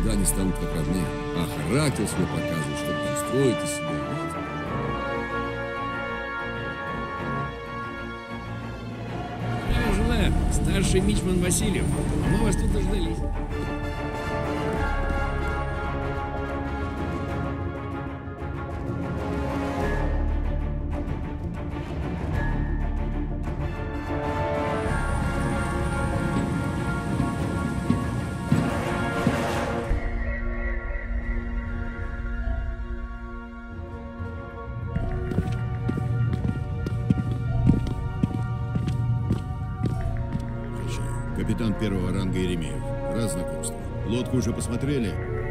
Тогда они станут как родные. А характер свой показывают, чтобы там строить из себя. Желаю, старший мичман Васильев. Мы вас тут дождались. Капитан первого ранга Еремеев. Рад знакомству. Лодку уже посмотрели?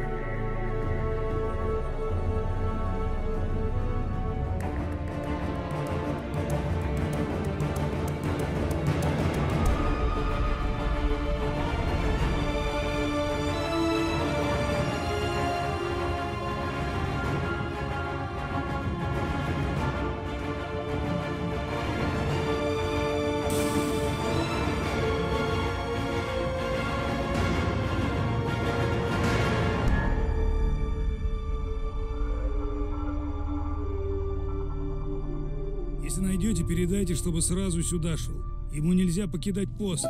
Если найдете, передайте, чтобы сразу сюда шел. Ему нельзя покидать пост.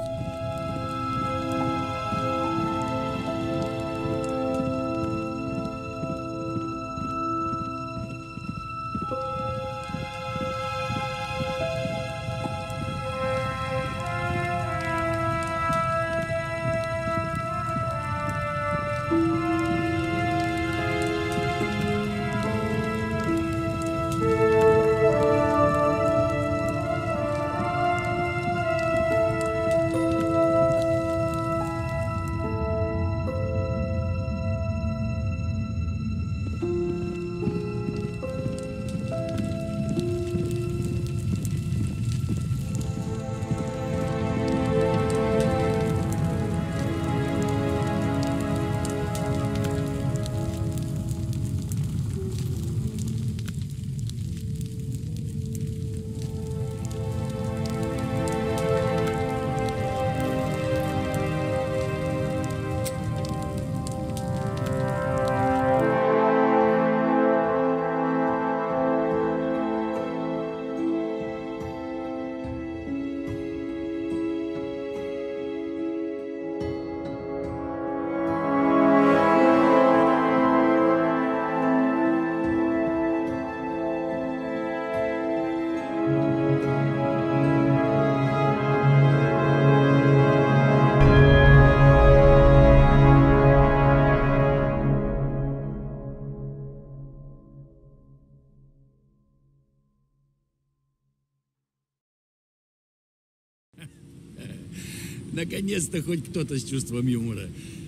Наконец-то хоть кто-то с чувством юмора.